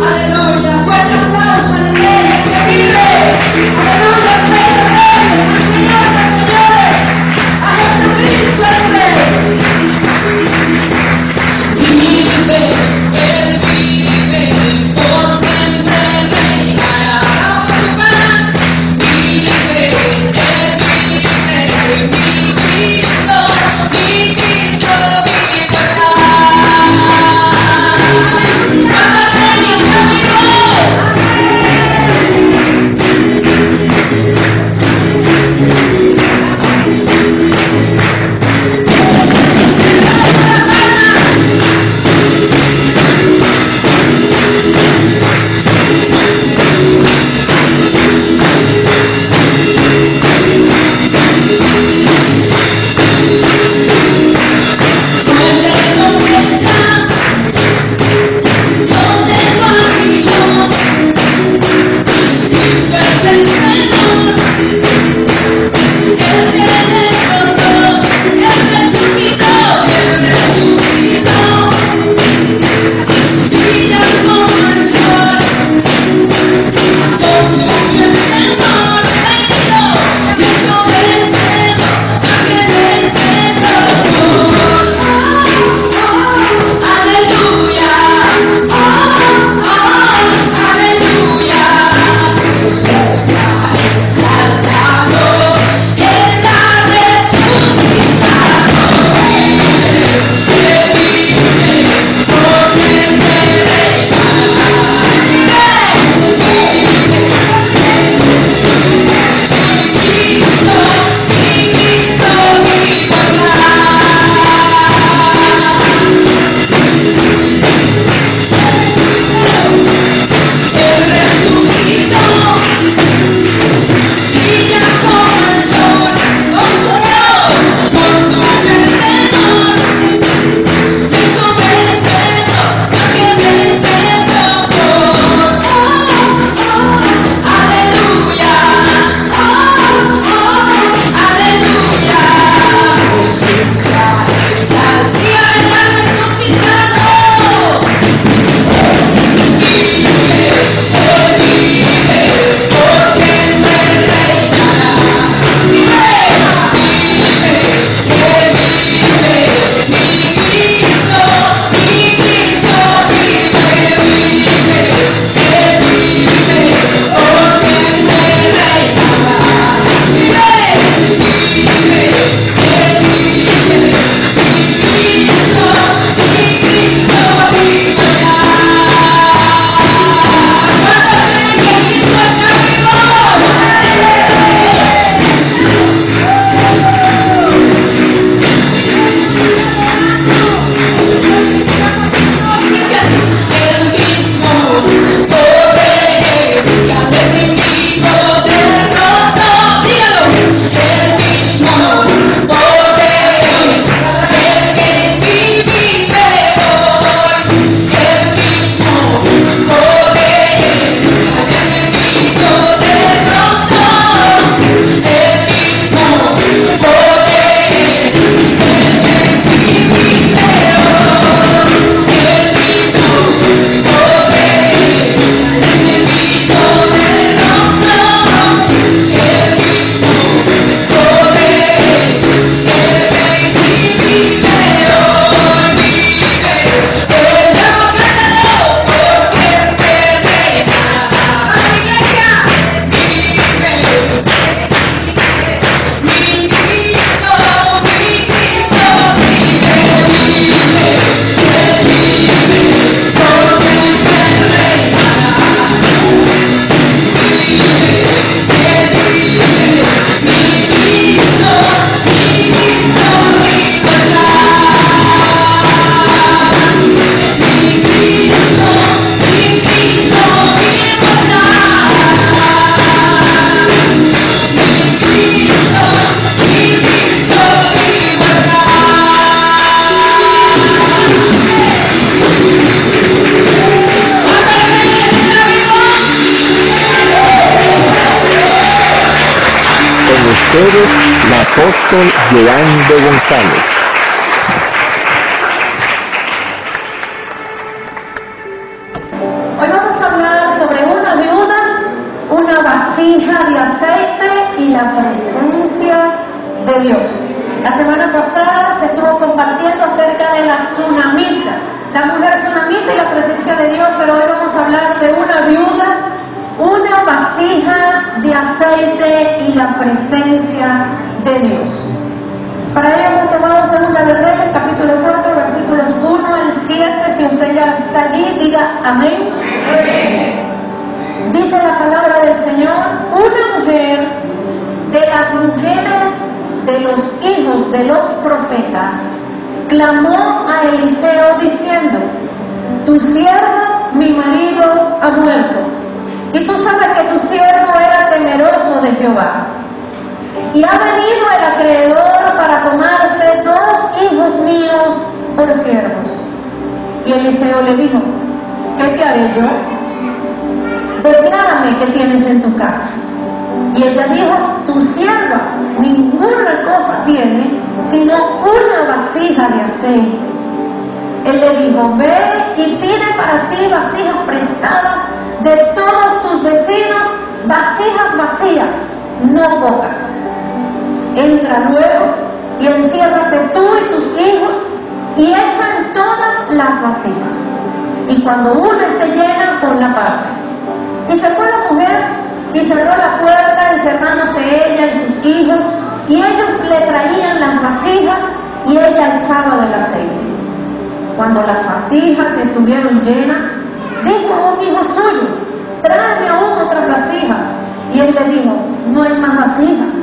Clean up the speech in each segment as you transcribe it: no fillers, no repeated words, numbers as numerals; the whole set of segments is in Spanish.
ustedes, la apóstol Yolanda González. Hoy vamos vasija de aceite y la presencia de Dios. La semana pasada se estuvo compartiendo acerca de la tsunamita, la mujer tsunamita y la presencia de Dios, pero hoy vamos a hablar de una viuda, una vasija de aceite y la presencia de Dios. Para ello hemos tomado Segunda de Reyes, capítulo 4, versículos 1 al 7. Si usted ya está allí, diga amén. Dice la palabra del Señor: una mujer de las mujeres de los hijos de los profetas clamó a Eliseo diciendo: tu siervo, mi marido, ha muerto, y tú sabes que tu siervo era temeroso de Jehová, y ha venido el acreedor para tomarse 2 hijos míos por siervos. Y Eliseo le dijo: ¿qué te haré yo? Declárame qué tienes en tu casa. Y ella dijo: tu sierva ninguna cosa tiene sino una vasija de aceite. Él le dijo: ve y pide para ti vasijas prestadas de todos tus vecinos, vasijas vacías, no pocas. Entra luego y enciérrate tú y tus hijos y echa en todas las vasijas, y cuando una esté llena, ponla aparte. Y se fue la mujer y cerró la puerta, encerrándose ella y sus hijos, y ellos le traían las vasijas y ella echaba del aceite. Cuando las vasijas estuvieron llenas, dijo a un hijo suyo: tráeme aún otras vasijas. Y él le dijo: no hay más vasijas.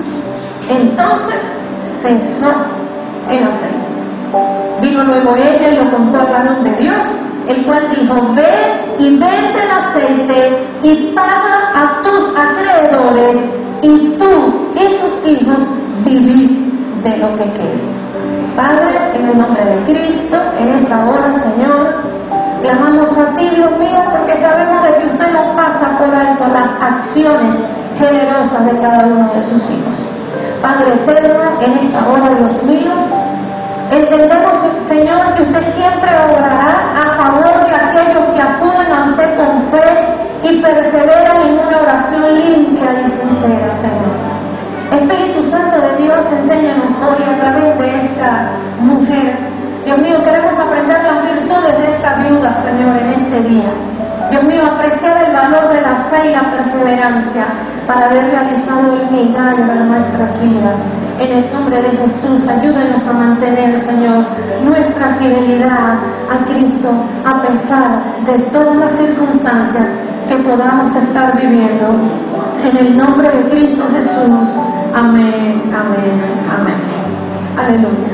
Entonces cesó el aceite. Vino luego ella y lo contó al varón de Dios, el cual dijo: ve y vende el aceite y paga a tus acreedores, y tú y tus hijos vivid de lo que quede. Padre, en el nombre de Cristo, en esta hora, Señor, clamamos a ti, Dios mío, porque sabemos de que usted no pasa por alto las acciones generosas de cada uno de sus hijos. Padre eterno, en esta hora, Dios mío, entendemos, Señor, que usted siempre obrará a favor de aquellos que acuden a usted con fe y perseveran en una oración limpia y sincera, Señor. Espíritu Santo de Dios, enséñanos hoy a través de esta mujer. Dios mío, queremos aprender las virtudes de esta viuda, Señor, en este día. Dios mío, apreciar el valor de la fe y la perseverancia para haber realizado el milagro en nuestras vidas. En el nombre de Jesús, ayúdenos a mantener, Señor, nuestra fidelidad a Cristo, a pesar de todas las circunstancias que podamos estar viviendo. En el nombre de Cristo Jesús. Amén, amén, amén. Aleluya.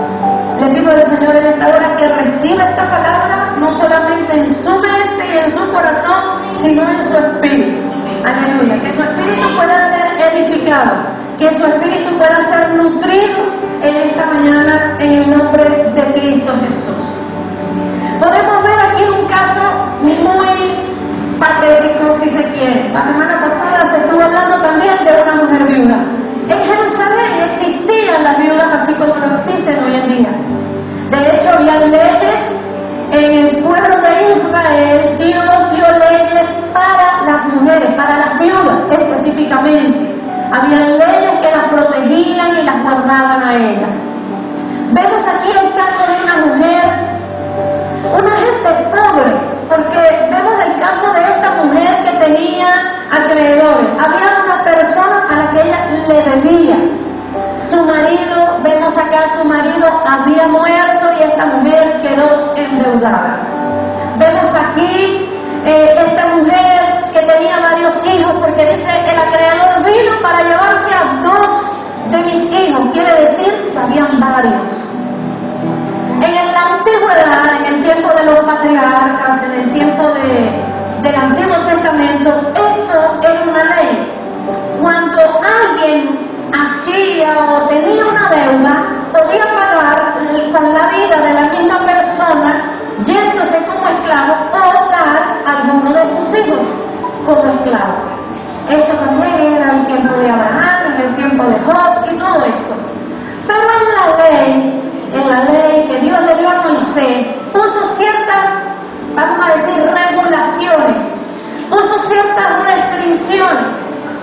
Le pido al Señor en esta hora que reciba esta palabra, no solamente en su mente y en su corazón, sino en su espíritu. Aleluya. Que su espíritu pueda ser edificado, que su espíritu pueda ser nutrido en esta mañana, en el nombre de Cristo Jesús. Podemos ver aquí un caso muy patético, si se quiere. La semana pasada se estuvo hablando también de una mujer viuda. En Jerusalén existían las viudas así como no existen hoy en día. De hecho, había leyes en el pueblo de Israel. Dios dio leyes para las mujeres, para las viudas específicamente. Había leyes que las protegían y las guardaban a ellas. Vemos aquí el caso de una mujer, una gente pobre, porque vemos el caso de esta mujer que tenía acreedores. Había una persona a la que ella le debía. Su marido, vemos acá, su marido había muerto y esta mujer quedó endeudada. Vemos aquí esta mujer que tenía varios hijos, porque dice: el acreedor vino para llevarse a 2 de mis hijos. Quiere decir que habían varios. En la antigüedad, en el tiempo de los patriarcas, en el tiempo del Antiguo Testamento, esto era una ley. Cuando alguien hacía o tenía una deuda, podía pagar con la vida de la misma persona, yéndose como esclavo, o dar a alguno de sus hijos como esclavo. Esto también era en el tiempo de Abraham, en el tiempo de Job y todo esto. Pero en la ley que Dios le dio a Moisés, puso ciertas, vamos a decir, regulaciones, puso ciertas restricciones.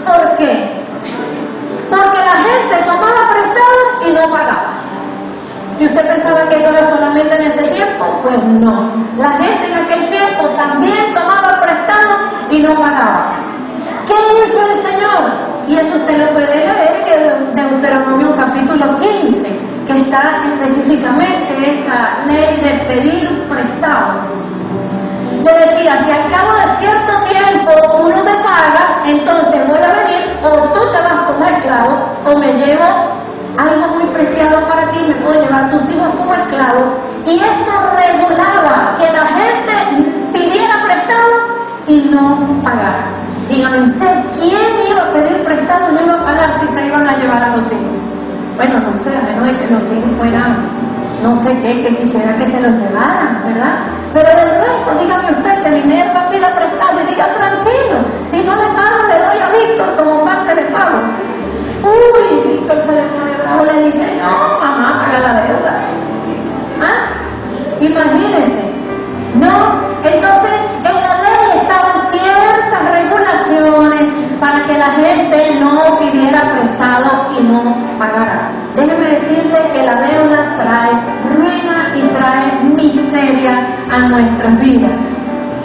Y eso usted lo puede leer en Deuteronomio capítulo 15, que está específicamente esta ley de pedir prestado. Le decía, si al cabo de cierto tiempo tú no me pagas, entonces voy a venir, o tú te vas como esclavo, o me llevo algo muy preciado para ti, me puedo llevar tus hijos como esclavos. Y esto regulaba que la gente pidiera prestado y no pagara. Dígame usted, ¿quién iba a pedir prestado y no iba a pagar si se iban a llevar a los hijos? Bueno, no sé, a menos de que los hijos fueran, no sé qué, que quisiera que se los llevaran, ¿verdad? Pero del resto, dígame usted, que Minerva pida prestado y diga, tranquilo, si no le pago, le doy a Víctor como parte de pago. Uy, Víctor se le pone bravo, le dice, no, mamá, paga la deuda. ¿Ah? Imagínese. No, entonces en la ley estaban ciertas regulaciones para que la gente no pidiera prestado y no pagara. Déjeme decirle que la deuda trae ruina y trae miseria a nuestras vidas.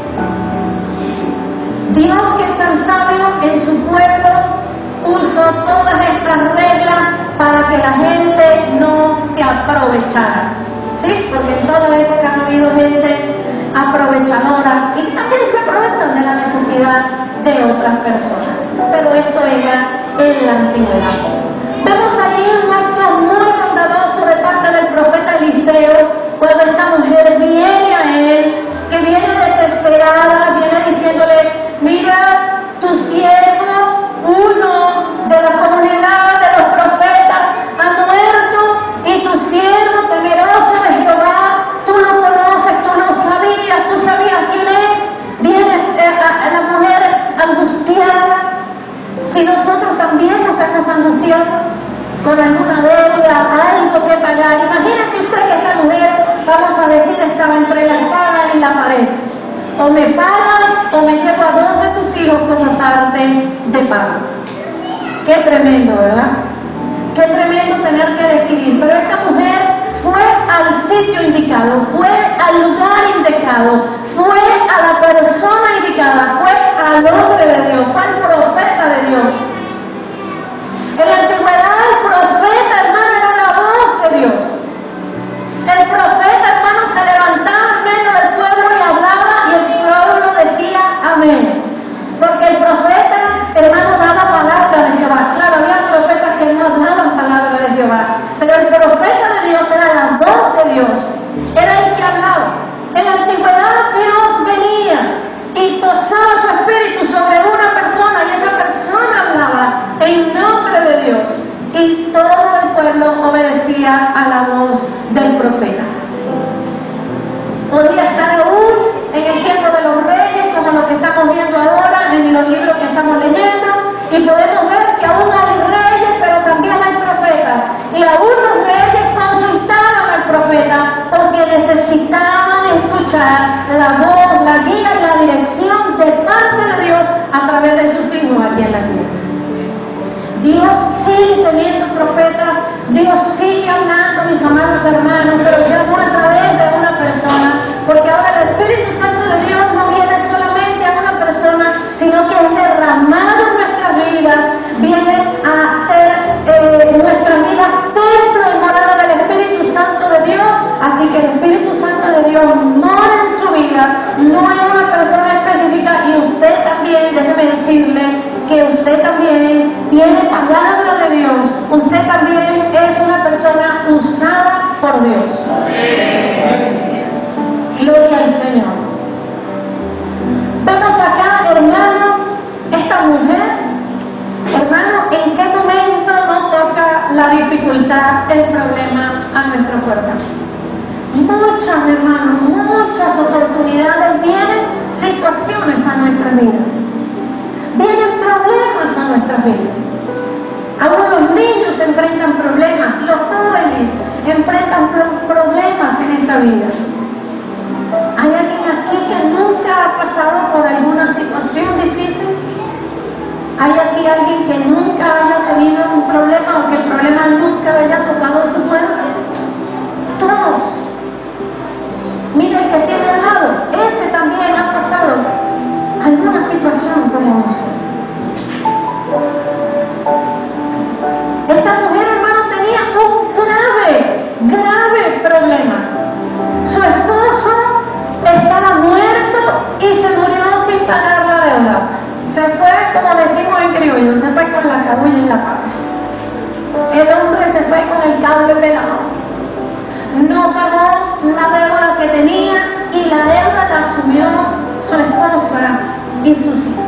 Dios, que es tan sabio, en su pueblo puso todas estas reglas para que la gente no se aprovechara. ¿Sí? Porque en toda época ha habido gente aprovechadora y que también se aprovechan de la necesidad de otras personas. Pero esto era en la antigüedad. Vemos allí un acto muy bondadoso de parte del profeta Eliseo, cuando esta mujer viene a él, que viene desesperada, viene diciéndole, mira, tu siervo, uno de la comunidad de los profetas, ha muerto, y tu siervo temeroso de Jehová, tú lo conoces, tú lo sabías, tú sabías quién es. Viene a la mujer angustiada. Si nosotros también nos hemos angustiado con alguna deuda, algo que pagar, imagínese usted que esta mujer, vamos a decir, estaba entre la espada y la pared. O me pagas o me llevo a dos de tus hijos como parte de pago. Qué tremendo, ¿verdad? Qué tremendo tener que decidir. Pero esta mujer fue al sitio indicado, fue al lugar indicado, fue a la persona indicada, fue al hombre de Dios, fue al profeta de Dios. En la antigüedad el profeta, hermano, era la voz de Dios. El profeta, hermano, se levantaba en medio del pueblo y hablaba y el pueblo decía amén. Porque el profeta, hermano, daba palabra de Jehová. Claro, había profetas que no hablaban palabra de Jehová, pero el profeta de Dios era la voz de Dios, era el que hablaba. En la antigüedad Dios venía y posaba su espíritu sobre una persona y esa persona hablaba en nombre de Dios y todo el pueblo obedecía a la voz del profeta. Podría estar aún en el tiempo de los reyes, como lo que estamos viendo ahora en los libros que estamos leyendo, y podemos ver que aún hay reyes, pero también hay profetas. Y aún los reyes consultaban al profeta porque necesitaban escuchar la voz, la guía y la dirección de parte de Dios a través de sus hijos aquí en la tierra. Dios sigue teniendo profetas, Dios sigue hablando, mis amados hermanos, pero ya no a través de una persona, porque ahora el Espíritu Santo de Dios no viene solamente a una persona, sino que es derramado en nuestras vidas, viene a ser nuestras vidas templo y morada del Espíritu Santo de Dios. Así que el Espíritu Santo de Dios mora en su vida, no en una persona específica, y usted también, déjeme decirle que usted también tiene palabra de Dios, usted también es una persona usada por Dios. Gloria al Señor. Vemos acá, hermano, esta mujer, hermano, ¿en qué momento nos toca la dificultad, el problema a nuestra puerta? Muchas, hermanos, muchas oportunidades, vienen situaciones a nuestras vidas, vienen problemas a nuestras vidas. Aún los niños enfrentan problemas, los jóvenes enfrentan problemas en esta vida. ¿Hay alguien aquí que nunca ha pasado por alguna situación difícil? ¿Hay aquí alguien que nunca haya tenido un problema o que el problema nunca haya tocado su puerta? Todos. Mira el que tiene al lado, ese también ha pasado alguna situación como escabulle en la paga. El hombre se fue con el cable pelado. No pagó la deuda que tenía y la deuda la asumió su esposa y sus hijos.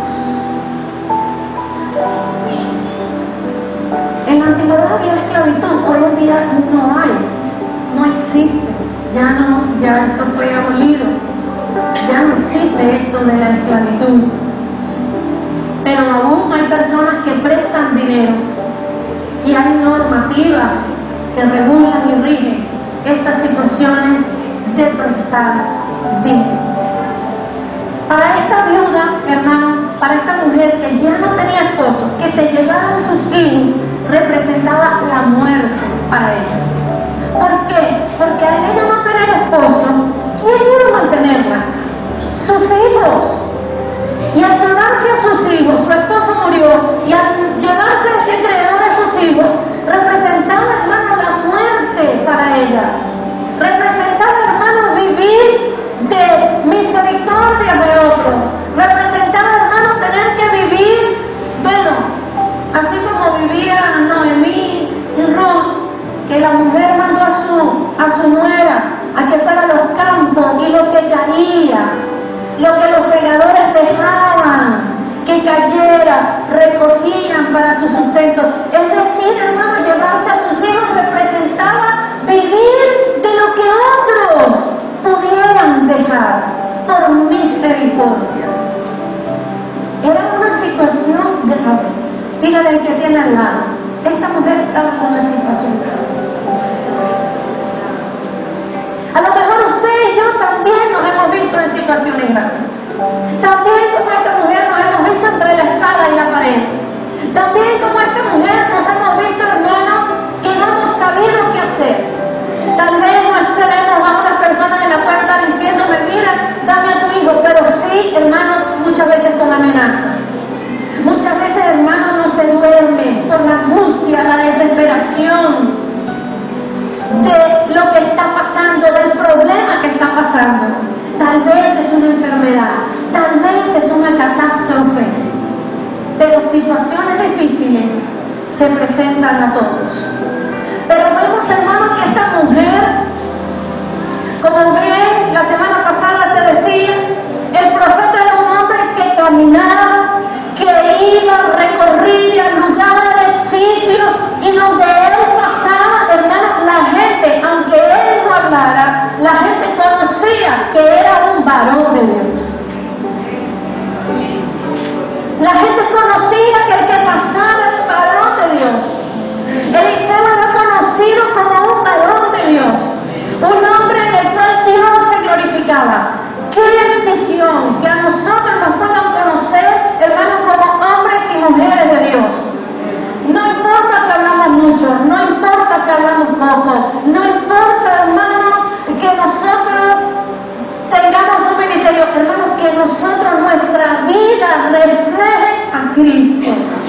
En la antigüedad había esclavitud, hoy en día no hay, no existe, ya esto fue abolido, ya no existe esto de la esclavitud. Pero aún hay personas que prestan dinero y hay normativas que regulan y rigen estas situaciones de prestar dinero. Para esta viuda, hermano, para esta mujer que ya no tenía esposo, que se llevaban sus hijos, representaba la muerte para ella. ¿Por qué? Porque al ella no tener esposo, ¿quién iba a mantenerla? Sus hijos. Y al llevarse a sus hijos, su esposo murió, y al llevarse a este creador a sus hijos, representaba, hermano, la muerte para ella. Representaba, hermano, vivir de misericordia de otro. Representaba, hermano, tener que vivir, bueno, así como vivían Noemí y Ruth, que la mujer mandó a su nuera a que fuera a los campos y lo que caía, lo que los segadores dejaban que cayera, recogían para su sustento. Es decir, hermano, llevarse a sus hijos representaba vivir de lo que otros pudieran dejar por misericordia. Era una situación grave. Dígale al que tiene al lado, esta mujer estaba en una situación grave. A lo mejor usted y yo también nos hemos visto en situaciones graves. También como esta mujer nos hemos visto entre la espada y la pared. También como esta mujer nos hemos visto, hermano, que no hemos sabido qué hacer. Tal vez no tenemos a una persona en la puerta diciéndome, mira, dame a tu hijo, pero sí, hermano, muchas veces con amenazas. Muchas veces, hermano, no se duerme por la angustia, la desesperación de lo que está pasando, del problema que está pasando. Tal vez es una enfermedad, tal vez es una catástrofe, pero situaciones difíciles se presentan a todos. Pero vemos, hermanos, que esta mujer, como bien la semana pasada se decía, el profeta era un hombre que caminaba, que iba, recorría lugares, sitios, y donde él pasaba, hermanos, la gente, aunque él no hablara, la gente conocía que era un varón de Dios. La gente conocía que el que pasaba era un varón de Dios. Eliseo era conocido como un varón de Dios, un hombre en el cual Dios se glorificaba. ¡Qué bendición que a nosotros nos puedan conocer, hermanos, como hombres y mujeres de Dios! No importa si hablamos mucho, no importa si hablamos poco, no importa, hermano, que nosotros tengamos un ministerio, hermano, que nosotros, nuestra vida refleje a Cristo.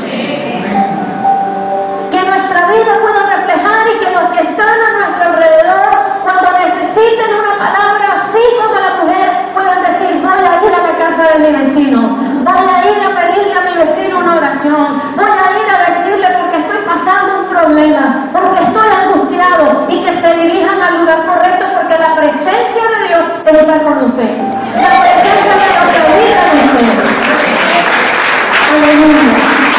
Que nuestra vida pueda reflejar y que los que están a nuestro alrededor, cuando necesiten una palabra, así como la mujer, puedan decir, voy a ir a la casa de mi vecino, voy a ir a pedirle a mi vecino una oración, voy a ir a decirle porque estoy pasando un problema, porque estoy angustiado, y que se dirijan al lugar correcto, porque la presencia de Dios está con usted. La presencia de Dios se ubica en usted. Aleluya.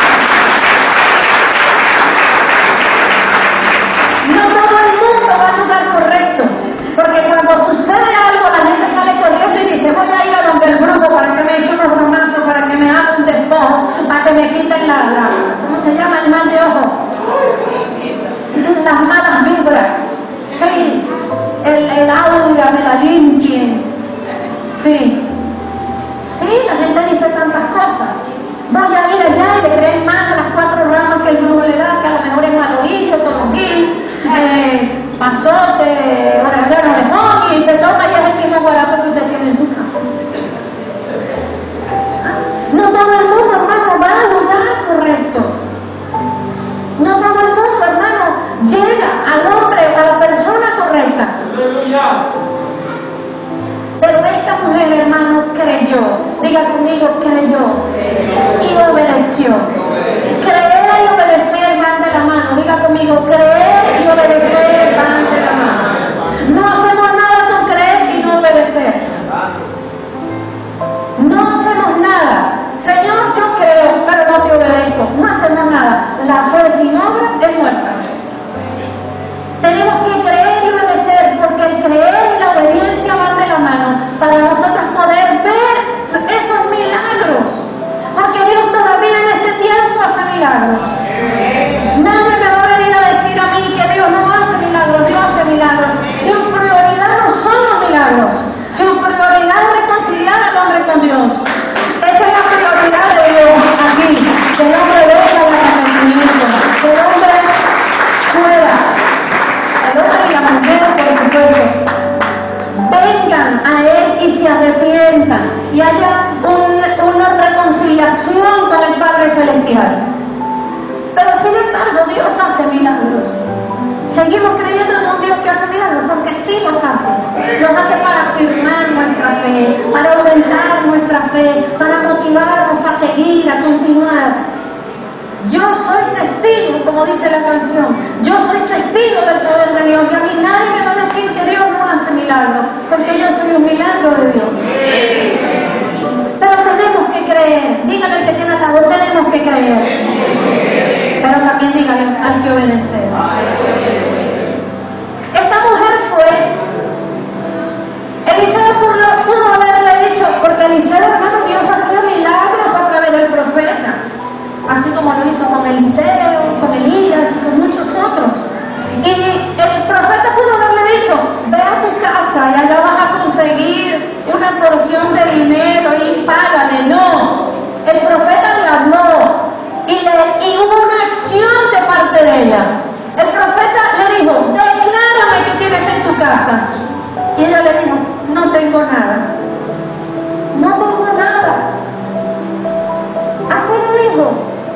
No todo el mundo va al lugar correcto, porque cuando sucede algo la gente sale corriendo y dice, voy a ir a donde el brujo para que me eche unos romazos, para que me haga un despojo, para que me quiten ¿cómo se llama? El mal de ojo. Las malas vibras. Sí. El aura me la limpien. Sí. Sí, la gente dice tantas cosas. Voy a ir allá y le creen más a las 4 ramas que el brujo le da, que a lo mejor es malojillo, toronjil, pasote, orejón, y se toma y es el mismo guarapo que usted tiene en su casa. No todo el mundo, hermano, va al lugar correcto. No todo el mundo, hermano, llega al hombre, a la persona correcta. Pero esta mujer, hermano, creyó. Diga conmigo, creyó. Y obedeció. Creer y obedecer. la fe sin obra es muerta. Tenemos que creer y obedecer, porque el creer y la obediencia van de la mano para nosotros poder ver esos milagros. Porque Dios todavía en este tiempo hace milagros. Nadie me va a venir a decir a mí que Dios no hace milagros. Dios hace milagros. Su prioridad no son los milagros. Su prioridad es reconciliar al hombre con Dios. Esa es la prioridad de Dios aquí. Que el hombre venga al arrepentimiento. Que el hombre pueda. El hombre y la mujer, por supuesto, vengan a Él y se arrepientan y haya una reconciliación con el Padre Celestial. Pero sin embargo, Dios hace milagros. Seguimos creyendo en un Dios que hace milagros, porque sí los hace. Los hace para afirmar nuestra fe, para aumentar nuestra fe, para motivarnos a seguir, a continuar. Yo soy testigo, como dice la canción, yo soy testigo del poder de Dios, y a mí nadie me va a decir que Dios no hace milagros, porque yo soy un milagro de Dios. Pero tenemos que creer, dígale al que tiene al lado, tenemos que creer. Pero también dígale, hay que obedecer. Esta mujer fue, Eliseo pudo haberle dicho, porque Eliseo, hermano, Dios hacía milagros a través del profeta. Así como lo hizo con Eliseo, con Elías y con muchos otros. Y el profeta pudo haberle dicho, ve a tu casa y allá vas a conseguir una porción de dinero y págale. No, el profeta le habló y hubo una acción de parte de ella. El profeta le dijo, declárame qué tienes en tu casa. Y ella le dijo, no tengo nada. No tengo nada. Así le dijo.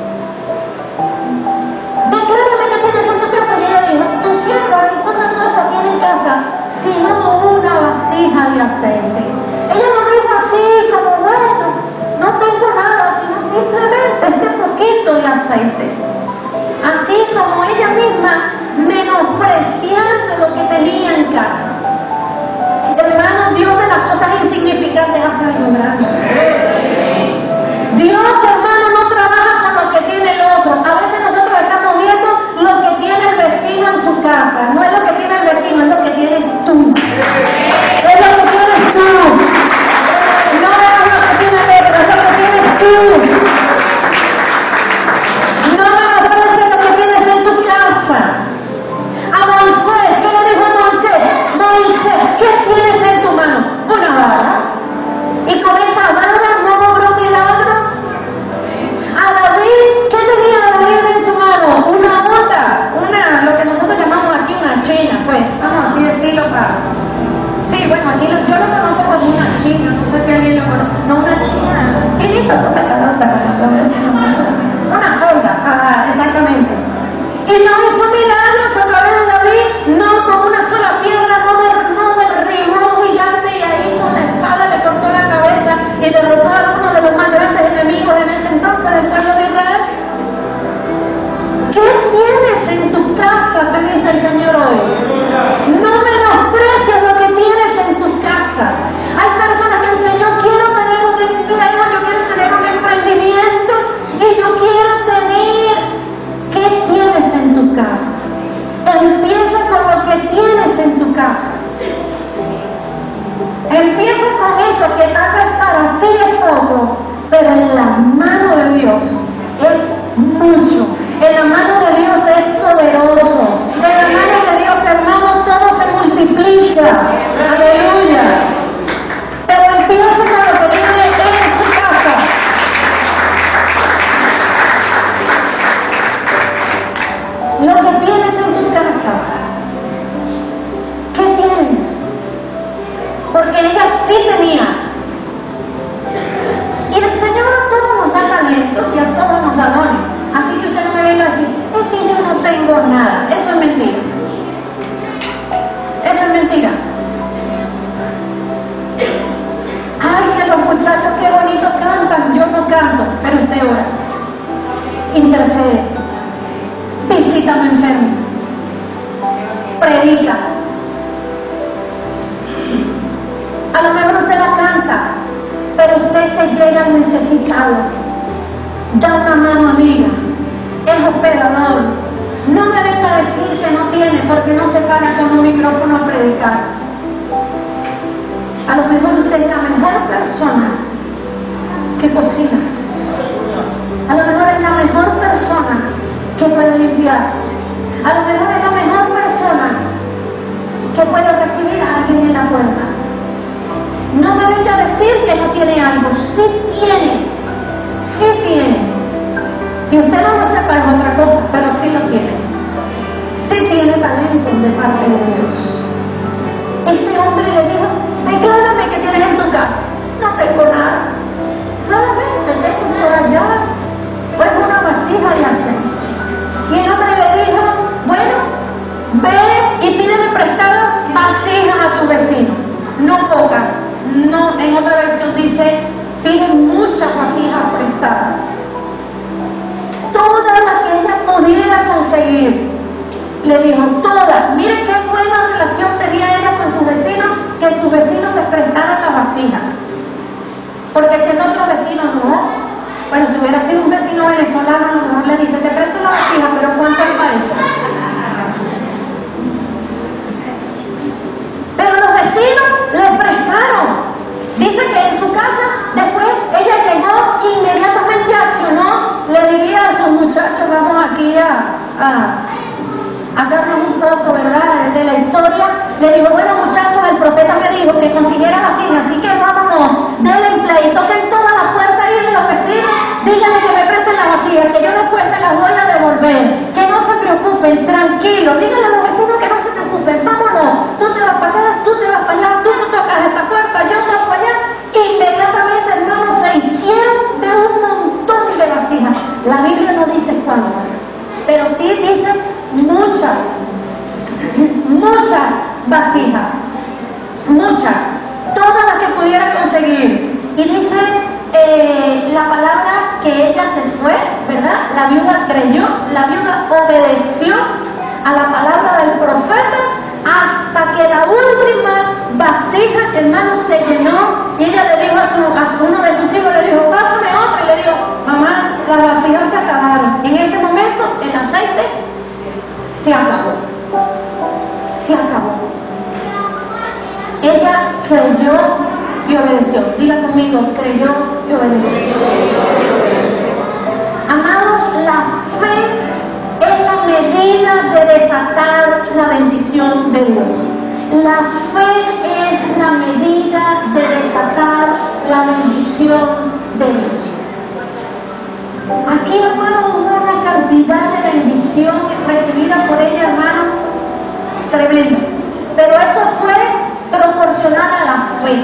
Declárame que tienes en tu casa. Y ella dijo, tu sierva ninguna cosa tiene en casa, sino una vasija de aceite. Ella lo dijo así, como bueno, no tengo nada, sino simplemente este poquito de aceite. Así como ella misma menospreciando lo que tenía en casa. Hermano, Dios de las cosas insignificantes hace algo grande. Dios, hermano, no trabaja con lo que tiene el otro. A veces nosotros estamos viendo lo que tiene el vecino en su casa. No es lo que tiene el vecino, es lo que tienes tú. Es lo que tienes tú. No es lo que tiene el otro, es lo que tienes tú. No menosprecies lo que tienes en tu casa. A Moisés, ¿qué le dijo a Moisés? Moisés, ¿qué tienes en tu mano? Una vara. Y con esa vara no logró milagros. A David, ¿qué tenía David en su mano? Una bota, lo que nosotros llamamos aquí una china, pues, vamos así decirlo para. Sí, bueno, aquí yo lo conozco como una china, no sé si alguien lo conoce. No, una china, chinita, una fonda, exactamente. Y no hizo milagros a través de David, no con una sola piedra, no derribó un gigante y ahí con la espada le cortó la cabeza y derrotó a uno de los más grandes enemigos en ese entonces del pueblo de Israel. ¿Qué tienes en tu casa? Te dice el Señor hoy. No menosprecies lo que tienes en tu casa. Hay personas que dicen, yo quiero tener un empleo, yo quiero tener un emprendimiento y yo quiero tener. ¿Qué tienes en tu casa? Empieza con lo que tienes en tu casa. Empieza con eso que tal vez para ti es poco, pero en la mano de Dios es mucho. En la mano de Dios es poderoso. En la mano de Dios, hermano, todo se multiplica. Aleluya. Pero empieza con lo que tiene en su casa. Lo que tienes en tu casa. ¿Qué tienes? Porque ella sí tenía. Y el Señor a todos nos da talentos y a todos nos da dones. Así que usted no me venga a decir, es que yo no tengo nada. Eso es mentira. Eso es mentira. Ay, que los muchachos qué bonito cantan. Yo no canto, pero usted ora. Intercede. Visita a un enfermo. Predica. A lo mejor usted la canta, pero usted se llega al necesitado. Da una mano amiga. es hospedador. No me venga a decir que no tiene, porque no se para con un micrófono a predicar. A lo mejor usted es la mejor persona que cocina. A lo mejor es la mejor persona que puede limpiar. A lo mejor es la mejor persona que puede recibir a alguien en la puerta. No me venga a decir que no tiene algo. Sí tiene. Sí tiene. Que usted no lo sepa es otra cosa, pero sí lo tiene. Sí tiene talento de parte de Dios. Este hombre le dijo: declárame que tienes en tu casa. No tengo nada. Solamente tengo por allá pues una vasija de aceite. Y el hombre le dijo: bueno, ve y pídele prestado vasijas a tu vecino. No pocas. No, en otra versión dice: pide muchas vasijas prestadas. Todas las que ella pudiera conseguir. Le dijo: todas. Mire qué buena relación tenía ella con sus vecinos, que sus vecinos le prestaran las vasijas. Porque si el otro vecino no, bueno, si hubiera sido un vecino venezolano, a lo mejor le dice: te presto la vasija, pero ¿cuánto es para eso? Pero los vecinos le prestaron. Dice que en su casa, después ella llegó, inmediatamente accionó, le diría a sus muchachos: vamos aquí a hacernos un poco, ¿verdad?, de la historia. Le digo: bueno, muchachos, el profeta me dijo que consiguiera vasijas, así que vámonos, denle play, toquen toda la puerta ahí de los vecinos, díganle que me presten las vasijas, que yo después se las voy a devolver, que no se preocupen, tranquilo, díganle a los vecinos que no se preocupen, vámonos, tú te vas para acá, tú te vas para allá, tú tocas esta puerta, yo toco allá. Inmediatamente, hermanos, se hicieron de un montón de vasijas. La Biblia no dice cuántas, pero sí dice muchas vasijas, muchas, todas las que pudiera conseguir. Y dice la palabra que ella se fue, ¿verdad? La viuda creyó, la viuda obedeció a la palabra del profeta, hasta que la última vasija, hermano, se llenó. Y ella le dijo a uno de sus hijos, le dijo: pásame otra. Y le dijo: mamá, las vasijas se acabaron. En ese momento el aceite se acabó. Se acabó. Ella creyó y obedeció. Diga conmigo: creyó y obedeció. Amados, la fe es la medida de desatar la bendición de Dios. La fe es la medida de desatar la bendición de Dios. Aquí, hermano, hubo una cantidad de bendición recibida por ella, hermano, tremenda. Pero eso fue proporcional a la fe.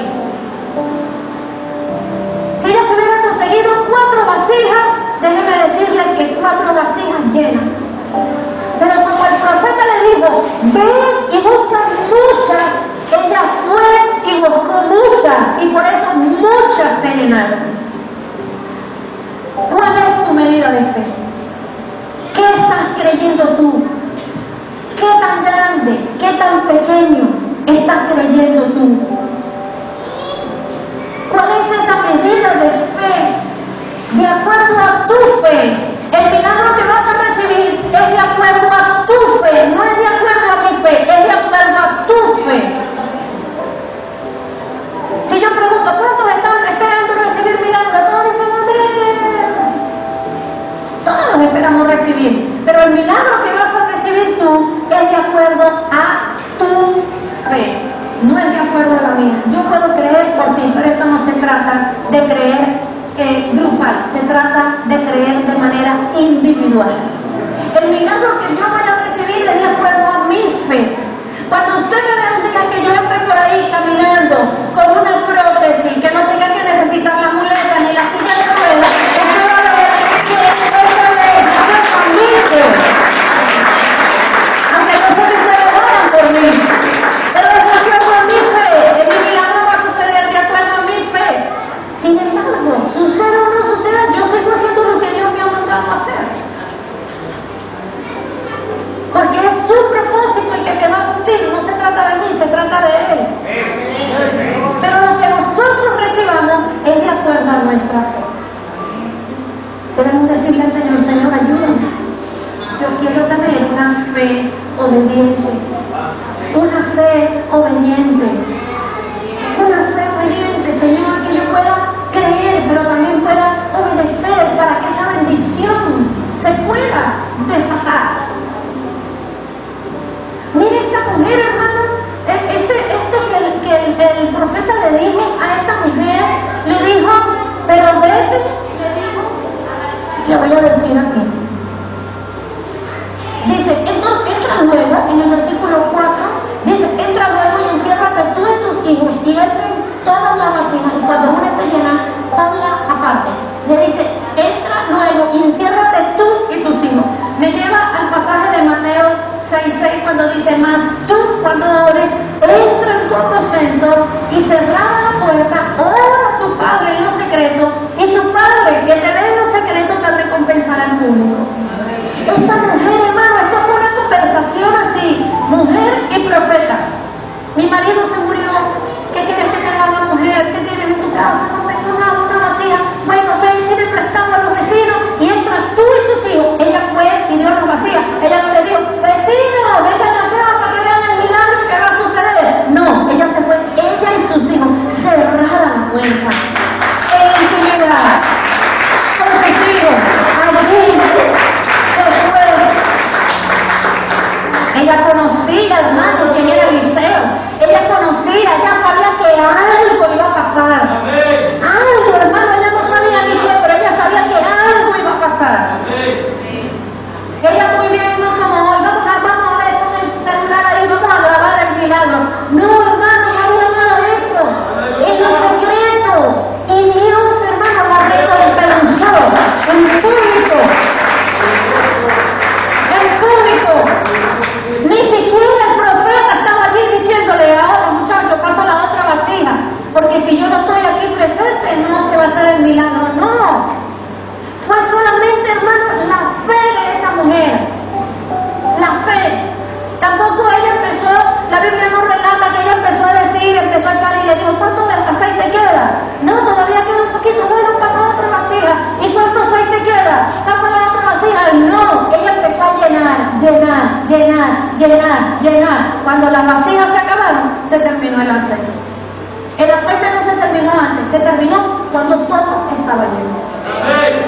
Si ella se hubiera conseguido 4 vasijas, déjeme decirle que 4 vasijas llenas. Pero como el profeta le dijo: ve y busca muchas, ella fue y buscó muchas, y por eso muchas se llenaron. ¿Cuál es tu medida de fe? ¿Qué estás creyendo tú? ¿Qué tan grande, qué tan pequeño estás creyendo tú? ¿Cuál es esa medida de fe? De acuerdo a tu fe. El milagro que vas a recibir es de acuerdo a tu fe, no es de acuerdo a mi fe, es de acuerdo a tu fe. Si yo pregunto: ¿cuántos están esperando recibir milagro? Todos dicen amén. Todos esperamos recibir, pero el milagro que vas a recibir tú es de acuerdo a tu fe, no es de acuerdo a la mía. Yo puedo creer por ti, pero esto no se trata de creer grupal, se trata de creer de manera individual. El milagro que yo voy a recibir es de acuerdo a mi fe. Cuando usted me vea un día que yo esté por ahí caminando con una prótesis, que no tenga que necesitar la muleta ni la silla de ruedas, usted va a ver que eso es de acuerdo a mi fe. Aunque no sé si ustedes oran por mí, pero es de acuerdo a mi fe. Mi milagro va a suceder de acuerdo a mi fe. Sin embargo, suceda o no suceda, yo sigo haciendo lo que Dios me ha mandado a hacer. Porque es su propósito el que se va a cumplir, no se trata de mí, se trata de Él. Pero lo que nosotros recibamos es de acuerdo a nuestra fe. Debemos decirle al Señor: Señor, ayúdame. yo quiero tener una fe obediente. Una fe obediente. Una fe obediente, Señor, que yo pueda creer, pero también pueda obedecer para que esa bendición se pueda desatar. Mire esta mujer, hermano, esto que el profeta le dijo a esta mujer, le dijo, pero vete, le voy a decir aquí. Dice, entra luego, en el versículo 4, dice, entra luego y enciérrate tú y tus hijos y echen todas las vasijas y cuando una esté llena, ponla aparte. Le dice, entra luego y enciérrate tú y tus hijos. Me lleva al pasaje de Mateo 6:6 cuando dice, mas tú cuando ores, entra en tu aposento y cerrada la puerta, ora a tu Padre en lo secreto y tu Padre que te ve en lo secreto te recompensará en público. Esta mujer, hermano, esto fue una conversación así, mujer y profeta. Mi marido se murió, ¿qué quieres que te haga, mujer? ¿Qué tienes en tu casa? No tengo nada, una vacía. Bueno, ven, pide prestado a los vecinos y entra tú y tus hijos. Ella fue, pidió las vacías. Ella no le dijo, vecino, vengan acá para que vean el milagro que va a suceder. No, ella se fue, ella y sus hijos, cerrada la puerta, en intimidad, con sus hijos, allí se fue. Ella conocía, hermano, quién era Eliseo. Ella conocía, ella sabía que algo iba a pasar. Algo, hermano, ella no sabía ni qué, pero ella sabía que algo iba a pasar. Ella muy bien, no como hoy, vamos a ver con el celular ahí, vamos a grabar el milagro. No, hermano, no había nada de eso. En lo secreto. Y Dios, hermano, la recompensó en público. En público. Ni siquiera el profeta estaba allí diciéndole, ahora muchacho, pasa la otra vasija, porque si yo no estoy aquí presente no se va a hacer el milagro. No, fue solamente, hermano, la fe de esa mujer, la fe. Tampoco ella empezó, la Biblia no relata que ella empezó a decir, empezó a echar y le dijo, ¿cuánto aceite queda? No, todavía queda un poquito. Bueno, pasa otra vasija. ¿Y cuánto aceite queda? Pasa la otra vasija. No, ella empezó a llenar. Cuando las vasijas se acabaron, se terminó el aceite. El aceite no se terminó antes, se terminó cuando todo estaba lleno.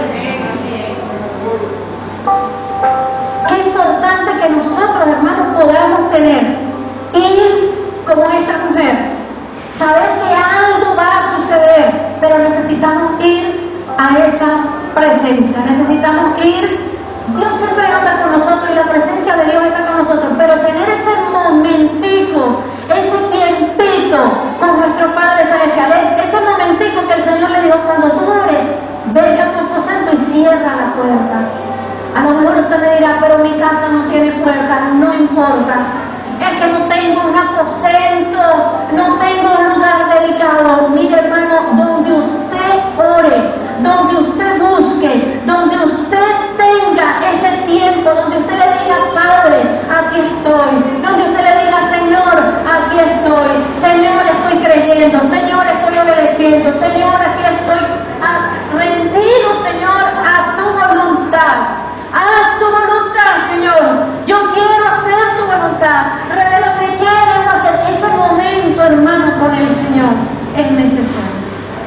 Qué importante que nosotros, hermanos, podamos tener, ir como esta mujer, saber que algo va a suceder, pero necesitamos ir a esa presencia, necesitamos ir. Dios siempre anda con nosotros y la presencia de Dios está con nosotros, pero tener ese momentico, ese tiempito con nuestro Padre Celestial, ese momentico que el Señor le dijo, cuando tú ores, vete a tu aposento y cierra la puerta. A lo mejor usted me dirá, pero mi casa no tiene puerta. No importa, es que no tengo un aposento, no tengo un lugar dedicado. Mire, hermano, donde usted ore, donde usted busque, donde usted tenga ese tiempo, donde usted le diga, Padre, aquí estoy, donde usted le diga, Señor, aquí estoy, Señor, estoy creyendo, Señor, estoy obedeciendo, Señor, aquí estoy rendido, Señor, a tu voluntad. Haz tu voluntad, Señor. Yo quiero hacer tu voluntad. Revélame qué debo hacer. Ese momento, hermano, con el Señor es necesario.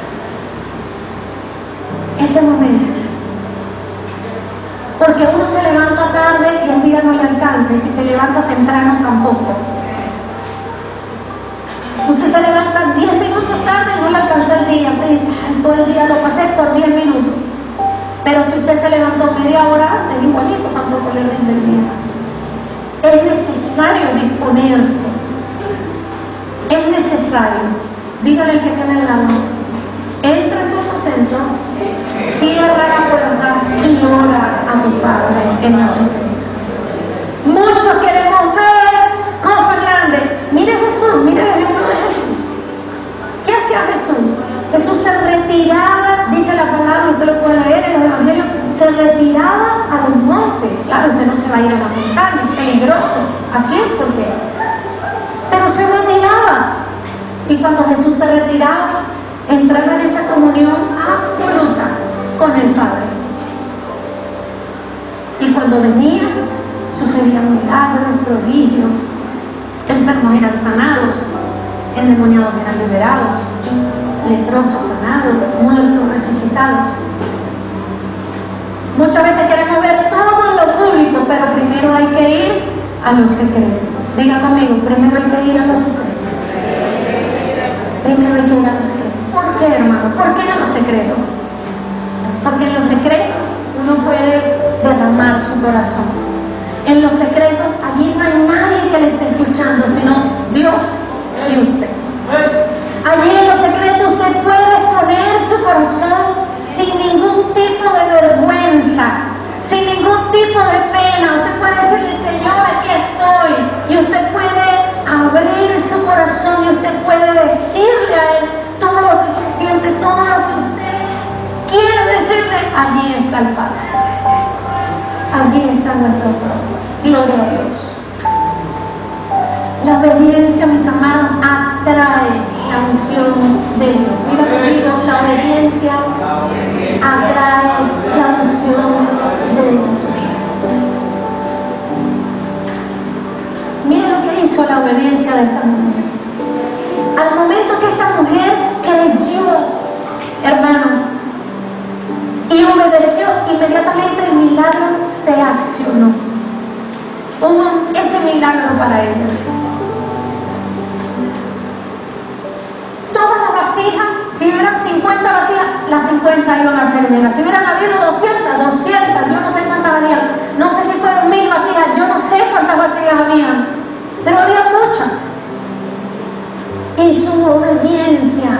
Ese momento. Porque uno se levanta tarde y el día no le alcanza. Y si se levanta temprano, tampoco. Usted se levanta 10 minutos tarde y no le alcanzó el día. Usted dice, todo el día lo pasé por 10 minutos. Pero si usted se levantó media hora antes, igualito tampoco le rinde el día. Es necesario disponerse. Es necesario. Dígale al que tiene al lado. Entra en tu aposento, cierra la puerta y ora a tu Padre en lo secreto. Muchos queremos ver cosas grandes. Mire Jesús, mire el ejemplo de Jesús. ¿Qué hacía Jesús? Jesús se retiraba, dice la palabra, usted lo puede leer en los evangelios, se retiraba a los montes. Claro, usted no se va a ir a la montaña, es peligroso. ¿Aquí? ¿Por qué? Pero se retiraba. Y cuando Jesús se retiraba, entraba en esa comunión absoluta con el Padre. Y cuando venía, sucedían milagros, prodigios, enfermos eran sanados, endemoniados eran liberados, leprosos sanados, muertos resucitados. Muchas veces queremos ver todo en lo público, pero primero hay que ir a lo secreto. Diga conmigo, primero hay que ir a lo secreto. Primero hay que ir a lo secreto. ¿Por qué, hermano? ¿Por qué a lo secreto? Porque en lo secreto uno puede derramar su corazón. En lo secreto, allí no hay nadie que le esté escuchando, sino Dios y usted. Allí en lo secreto usted puede exponer su corazón sin ningún tipo de vergüenza, sin ningún tipo de pena. Usted puede decirle, Señor, aquí estoy. Y usted puede abrir su corazón y usted puede decirle a Él todo lo que usted siente, todo lo que usted quiere decirle. Allí está el Padre. Allí está nuestro Padre. Gloria a Dios. La obediencia, mis amados, atrae la unción de Dios. Diga conmigo, la obediencia atrae la unción de Dios. Mira lo que hizo la obediencia de esta mujer. Al momento que esta mujer creyó, hermano, y obedeció, inmediatamente el milagro se accionó. Hubo ese milagro para ella. Todas las vasijas, si hubieran 50 vasijas, las 50 iban a ser llenas. Si hubieran habido 200, yo no sé cuántas había. No sé si fueron 1000 vasijas, yo no sé cuántas vasijas habían. Pero había muchas. Y su obediencia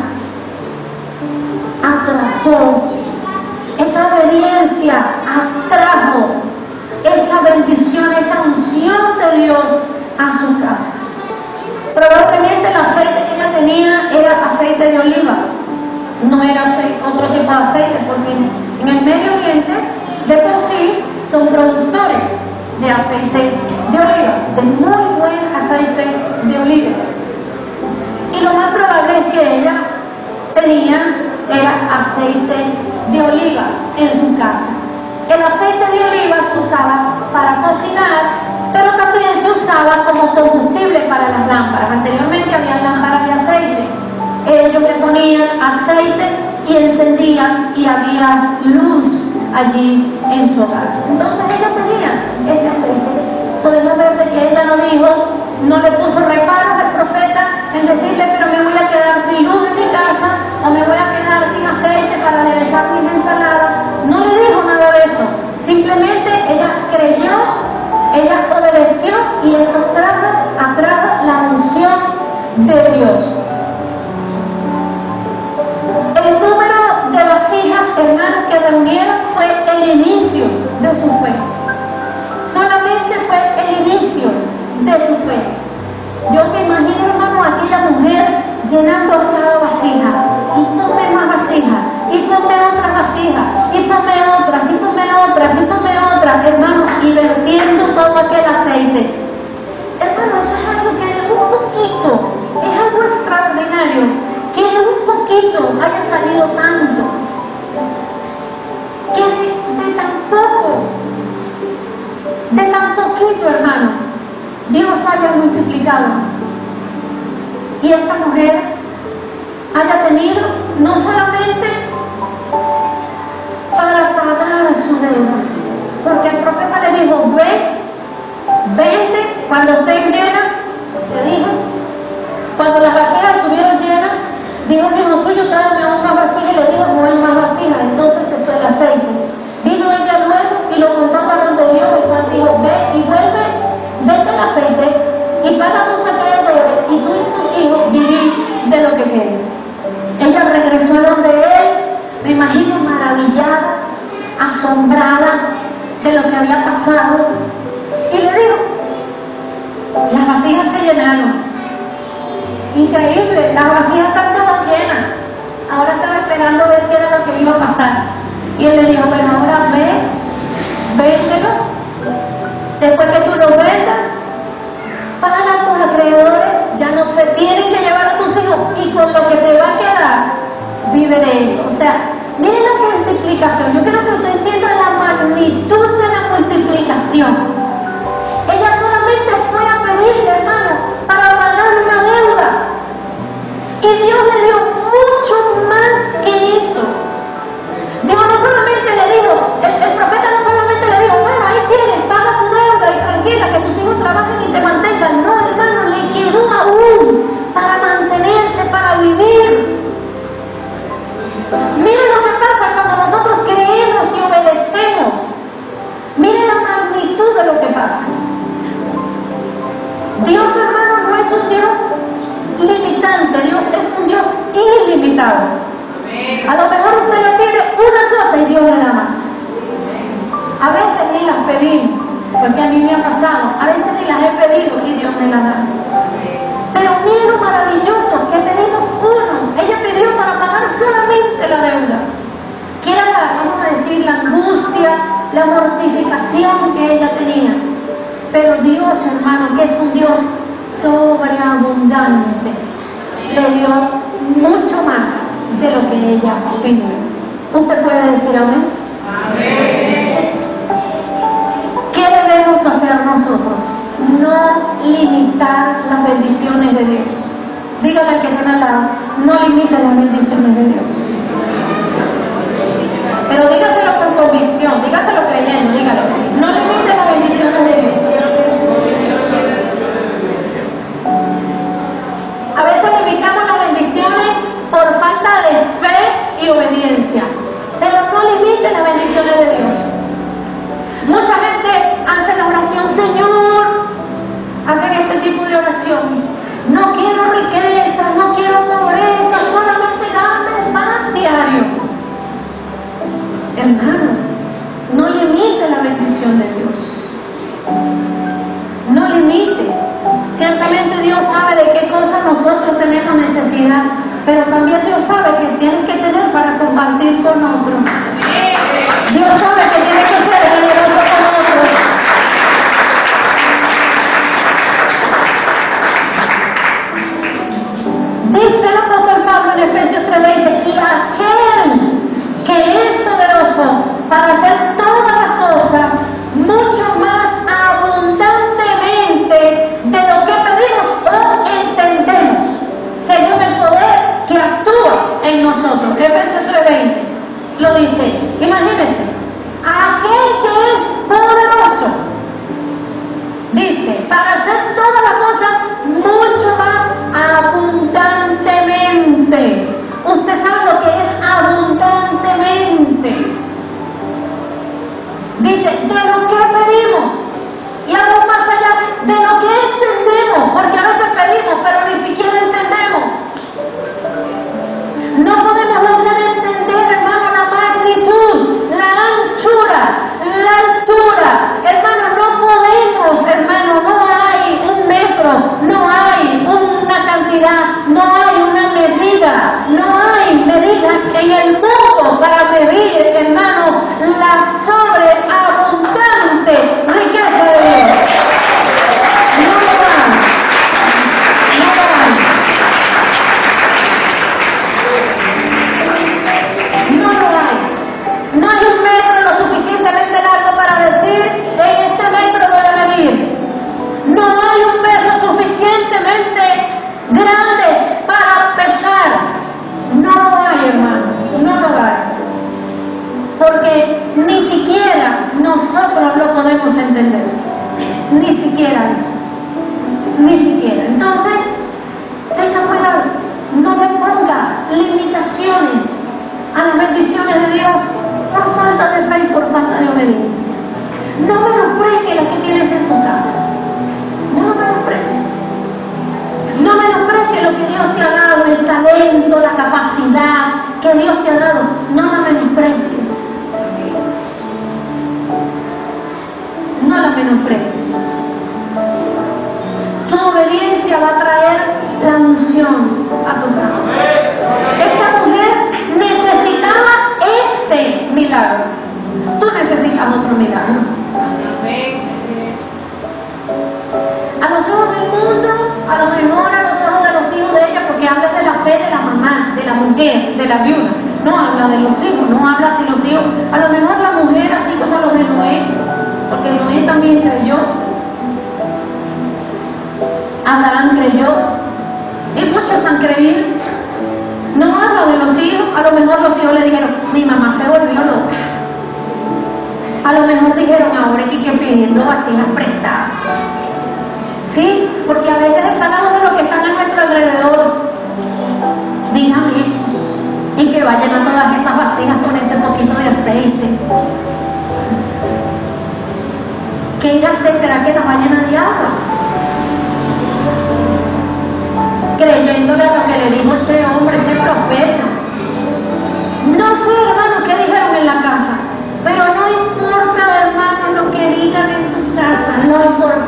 atrajo. Esa obediencia atrajo esa bendición, esa unción de Dios a su casa. Probablemente el aceite que ella tenía era aceite de oliva, no era otro tipo de aceite, porque en el Medio Oriente de por sí son productores de aceite de oliva, de muy buen aceite de oliva. Y lo más probable es que ella era aceite de oliva en su casa. El aceite de oliva se usaba para cocinar, pero también se usaba como combustible para las lámparas. Anteriormente había lámparas de aceite. Ellos le ponían aceite y encendían y había luz allí en su hogar. Entonces ella tenía ese aceite. Podemos ver que ella no le puso reparos al profeta en decirle, pero me voy a quedar sin luz en mi casa o me voy a quedar sin aceite para aderezar mis ensaladas. No le dijo nada de eso. Simplemente ella creyó, ella obedeció y eso atrajo la unción de Dios. El número de vasijas, hermanos, que reunieron fue el inicio de su fe. Solamente fue el inicio de su fe. Yo me imagino, hermano, a aquella mujer llenando cada vasija. Y ponme más vasijas, y ponme otras vasijas, y ponme otras, y ponme otras, y ponme otras, hermano, y vertiendo todo aquel aceite. Hermano, eso es algo que de un poquito, es algo extraordinario, que de un poquito haya salido tanto, que de tan poquito, hermano, Dios haya multiplicado. Y esta mujer haya tenido no solamente para pagar su deuda, porque el profeta le dijo, vende cuando estén llenas, le dijo, cuando las vasijas estuvieron llenas, dijo el hijo suyo, tráeme aún más vasijas, y le dijo, no hay más vasijas. Entonces se fue el aceite. Vino ella luego y lo contó a donde Dios, el cual dijo, ve y vende el aceite y paga tus acreedores y tú y tus hijos vivir de lo que queden. Ella regresó a donde él, me imagino maravillada, asombrada de lo que había pasado, y le dijo, las vasijas se llenaron. Increíble, las vasijas están todas llenas. Ahora estaba esperando ver qué era lo que iba a pasar. Y él le dijo, bueno, ahora véndelo. Después que tú lo vendas, paga a tus acreedores, ya no se tienen que llevar a tus hijos, y con lo que te va a quedar, vive de eso. O sea, miren la multiplicación. Yo creo que usted entienda la magnitud de la multiplicación. pasado, a veces ni las he pedido y Dios me las da. Pero miren lo maravilloso, que pedimos uno. Ella pidió para pagar solamente la deuda, que era vamos a decir, la angustia, la mortificación que ella tenía. Pero Dios, hermano, que es un Dios sobreabundante, le dio mucho más de lo que ella pidió. ¿Usted puede decir amén? Amén. ¿Qué debemos hacer nosotros? No limitar las bendiciones de Dios. Dígale al que tiene al lado, no limite las bendiciones de Dios. Pero dígaselo con convicción, dígaselo creyendo, dígale, no limite las bendiciones de Dios. A veces limitamos las bendiciones por falta de fe y obediencia, pero no limite las bendiciones de Dios. Mucha gente hace la oración, Señor, hacen este tipo de oración. No quiero riqueza, no quiero pobreza, solamente dame el pan diario. Hermano, no limite la bendición de Dios. No limite. Ciertamente Dios sabe de qué cosas nosotros tenemos necesidad, pero también Dios sabe que tienes que tener para compartir con otros. Dios sabe que tienes que ser generoso con otros. Dice el apóstol Pablo en Efesios 3:20, y aquel que es poderoso para hacer todas las cosas mucho más abundantemente de lo que pedimos o entendemos, según el poder que actúa en nosotros. Efesios 3:20 lo dice. Imagínense, aquel que es poderoso, dice, para hacer todas las cosas mucho más abundantemente. Usted sabe lo que es abundantemente. Dice, de lo que pedimos, y algo más allá de lo que entendemos, porque a veces pedimos, pero ni siquiera entendemos. No podemos lograr entender, hermano, la magnitud, la anchura, la altura. Hermano, no podemos, hermano, no hay un metro, no hay una cantidad, no hay una medida, no hay medida en el mundo para medir, hermano, la sobreabundante riqueza de Dios. No lo hay, no lo hay. No lo hay. No hay un metro lo suficientemente largo para decir, en este metro voy a medir. No hay un peso suficientemente grande para pesar. No lo hay, hermano, no lo hay. Porque ni siquiera nosotros lo podemos entender. Ni siquiera eso. Ni siquiera. Entonces, tenga cuidado. No le ponga limitaciones a las bendiciones de Dios por falta de fe y por falta de obediencia. No menosprecie lo que tienes en tu casa. No lo menosprecie. No menosprecie lo que Dios te ha dado, el talento, la capacidad que Dios te ha dado. No la menosprecies. No la menosprecies. Tu obediencia va a traer la unción a tu casa. Esta mujer necesitaba este milagro. Tú necesitas otro milagro. A los ojos del mundo, a lo mejor a los ojos de los hijos de ella, porque habla de la fe de la mamá, de la mujer, de la viuda. No habla de los hijos, no habla si los hijos. A lo mejor la mujer, así como los de Noé, porque Noé también creyó. Abraham creyó, y muchos han creído. No habla de los hijos. A lo mejor los hijos le dijeron, mi mamá se volvió loca. A lo mejor dijeron, ahora hay que pidiendo vasijas prestadas. ¿Sí? Porque a veces están hablando de los que están a nuestro alrededor. Digan eso. Y que vayan a todas esas vasijas con ese poquito de aceite. ¿Qué irá a hacer? ¿Será que las va a llenar de agua? Creyéndole a lo que le dijo ese hombre, ese profeta. No sé, hermano, qué dijeron en la casa. Pero no importa, hermano, lo que digan en tu casa. Lo importante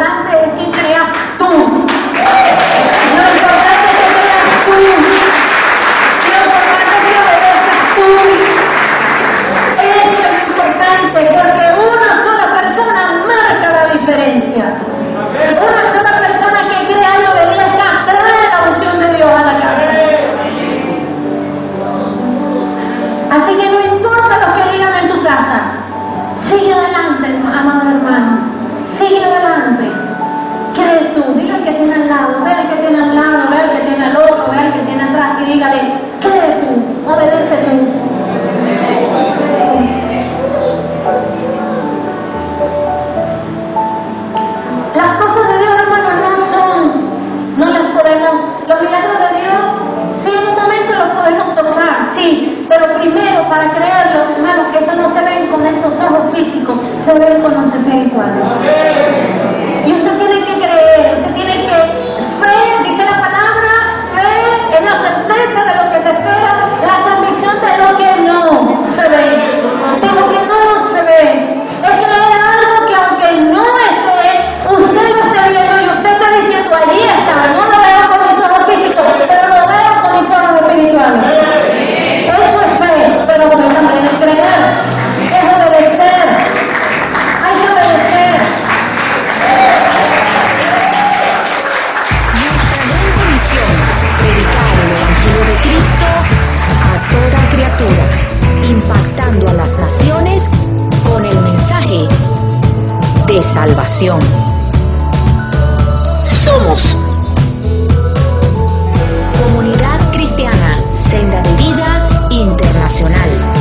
Sigue adelante, amado hermano. Sigue adelante. Cree tú, dile al que tiene al lado, ve al que tiene al lado, ve al que tiene al otro, ve al que tiene atrás y dígale, cree tú, obedece tú. Las cosas de Dios, hermanos, no las podemos, los milagros de Dios, sí, en un momento los podemos tocar, sí, pero primero para creerlos, hermanos, que eso no se ven con estos ojos físicos, se ven con los espirituales. Y usted tiene que creer, usted tiene que, fe, dice la palabra, fe es la certeza de lo que se espera, la convicción de lo que no se ve, de lo que no se ve. Es creer algo que aunque no esté, usted lo está viendo y usted está diciendo, allí está, no lo veo con mis ojos físicos, pero lo veo con mis ojos espirituales. Eso es fe, pero fe también es creer, es obedecer, hay que obedecer. Nuestra gran comisión, predicar el Evangelio de Cristo a toda criatura, impactando a las naciones con el mensaje de salvación. Somos Comunidad Cristiana Senda de Vida Internacional.